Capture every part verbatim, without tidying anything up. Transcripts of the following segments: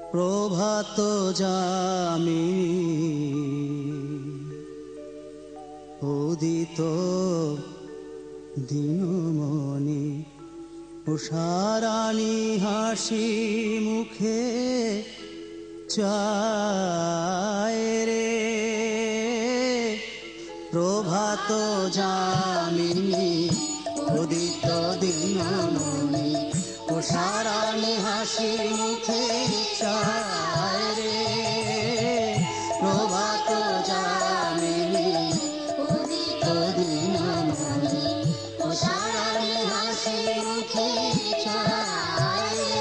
প্রভাত যামিনী উদিত দিনমণি উষারাণী হাসি মুখে চায় রে। প্রভাত যামিনী উদিত দিনমণি উষারাণী হাসি মুখে চায় রে। প্রভাত যামিনী উদিত দিনমণি উষারাণী হাসি মুখে চায় রে।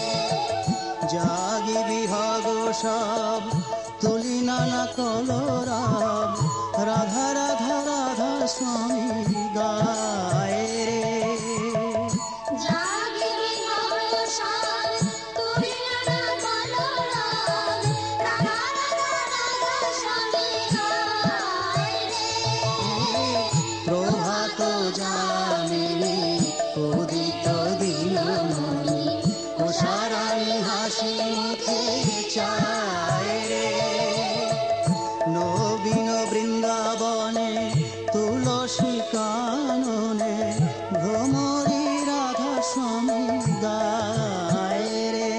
জাগি বিহগ সব তুলি নানা কলরাব রাধা রাধা রাধা স্বামী গায় রে। প্রভাত যামিনী উদিত দিনমণি উষারাণী হাসি মুখে চায় রে। নবীন বৃন্দাবনে তুলসী কাননে ভ্রমরী রাধা স্বামী গায় রে।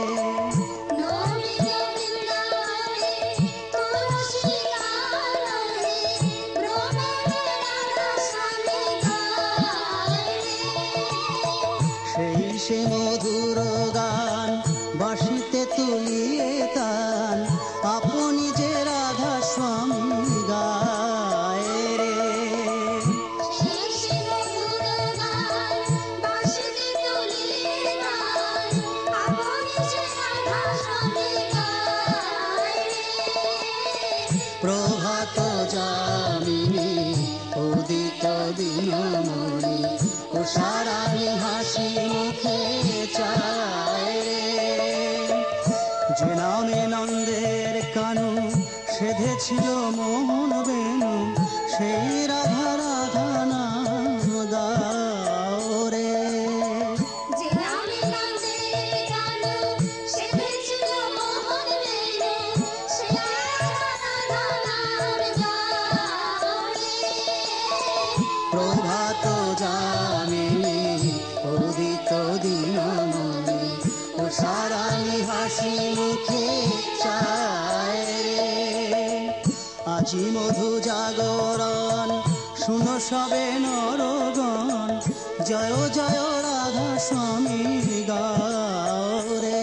সেই সে মধুর গান বাঁশিতে তুলিয়ে তান আপনি যে রাধা স্বামী গায় রে। প্রভাত যামিনী উদিত দিনমণি উষারাণী হাসি মুখে চায় রে। যে নামে নন্দের কানু সেধেছিল মোহন বেনু সেই রাধা রাধা নাম গাও রে। প্রভাত যামিনী উদিত দিনমণি উষারাণী হাসি মুখে চায় রে। আজি মধু জাগরণ শুনো সবে নরগণ জয় জয় রাধা স্বামী গাও রে।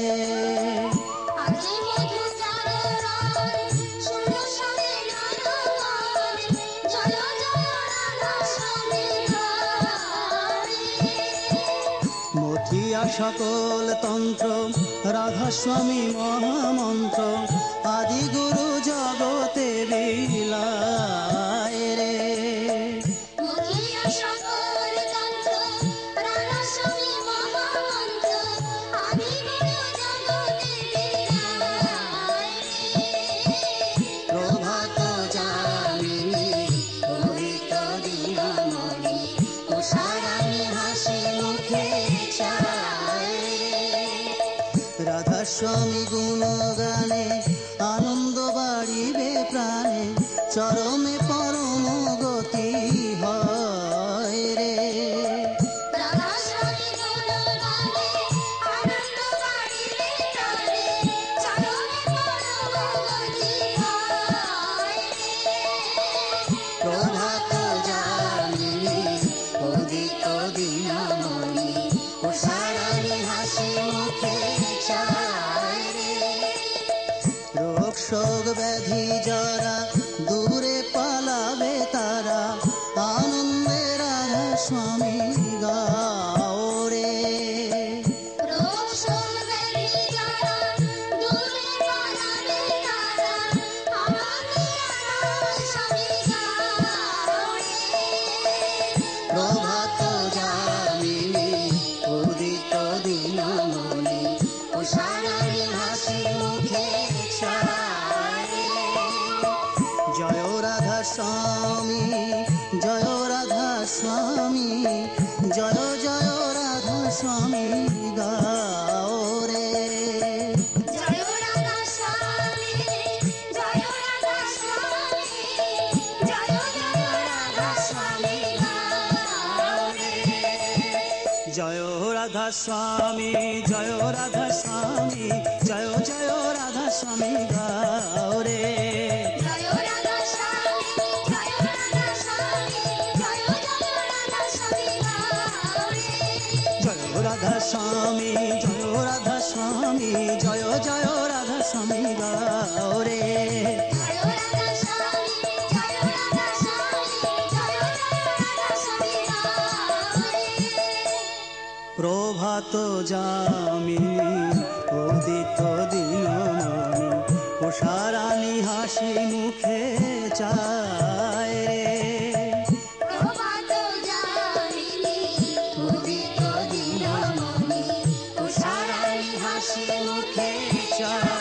মথিয়া সকল তন্ত্র রাধা স্বামী মহামন্ত্র আদি গুরু জগতে বিলায় রে। প্রভাত যামিনী উদিত দিনমণি উষারাণী হাসি মুখে চায় রে। রাধা স্বামী গুণগানে আনন্দ বাড়িবে প্রাণে চরমে পরম গতি হয় রে। প্রভাত যামিনী উদিত দিনমণি উষারাণী হাসি মুখে চায় রে। রোগ শোক ব্যাধি জরা দূরে পালাবে তারা আনন্দে রাধা স্বামী গাও রে। প্রভাত যামিনী উদিত দিনমণি উষারাণী হাসি মুখে চায় রে। জয় রাধা স্বামী জয় রাধা স্বামী জয় জয় রাধা স্বামী গাও রে। জয় স্বামী জয় রাধা স্বামী জয় জয় রাধা স্বামী গাও রে। জয় রাধা স্বামী জয় রাধা স্বামী জয় জয় রাধা স্বামী গাও রে। জয় রাধা স্বামী জয় রাধা স্বামী জয় জয় রাধা স্বামী গাও রে। জয় রাধা স্বামী জয় রাধা স্বামী জয় জয় রাধা স্বামী গাও রে। প্রভাত যামিনী উদিত দিনমণি উষারানী হাসি মুখে চায় রে। প্রভাত যামিনী উদিত দিনমণি উষারানী হাসি মুখে চায়।